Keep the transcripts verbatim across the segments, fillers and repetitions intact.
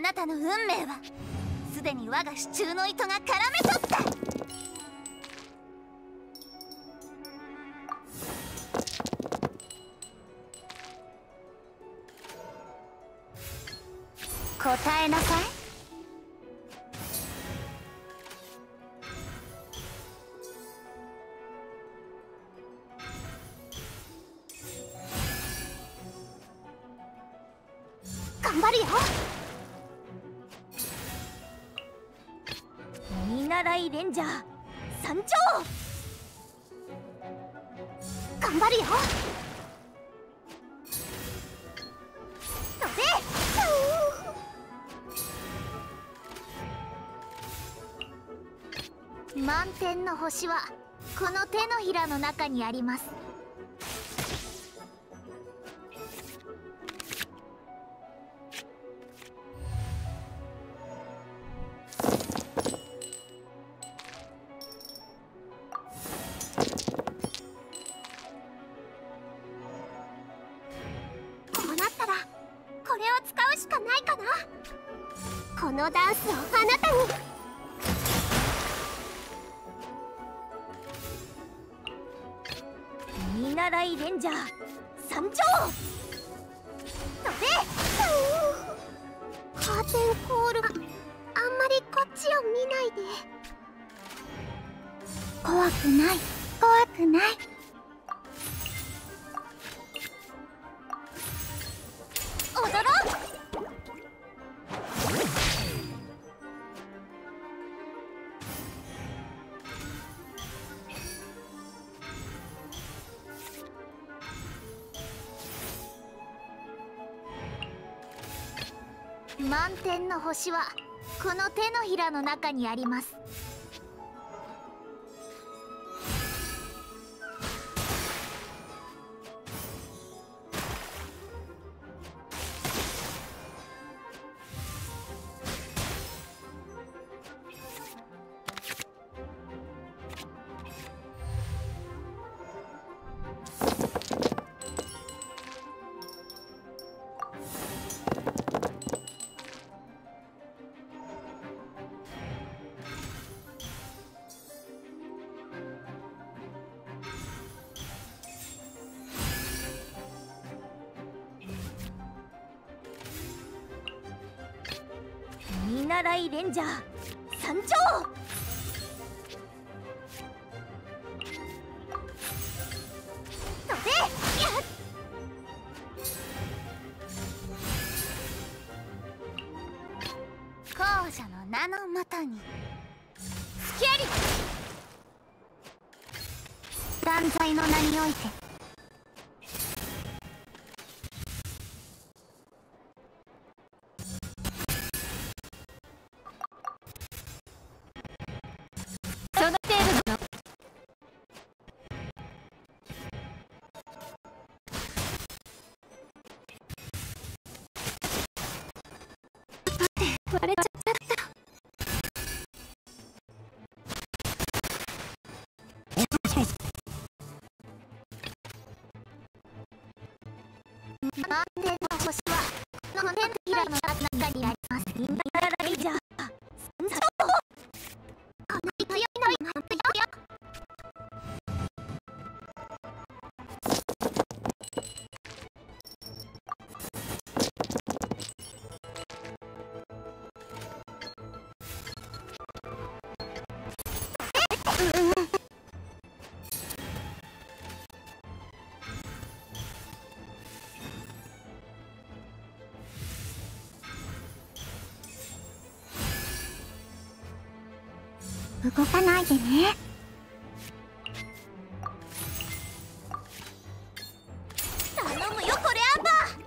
あなたの運命はすでに我が支柱の糸が絡め取った。答えなさい。頑張るよ。見習いレンジャー参上。頑張るよ。満天の星はこの手のひらの中にあります。こうなったらこれを使うしかないかな。このダンスをあなたに。見習いレンジャー参上。飛べ。カーテンコールがあんまりこっちを見ないで。怖くない怖くない。踊ろう。満天の星はこの手のひらの中にあります。見習いレンジャー参上。飛べ。後者の名のもとに吹きあり。断罪の名においてその程度の。割れちゃった。満天の星はこの手のひらの中にあります。見習いじゃ参上。この強いのに反対よ。動かないでね。頼むよこれアンバー。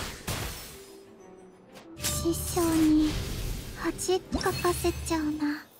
師匠に恥かかせちゃうな。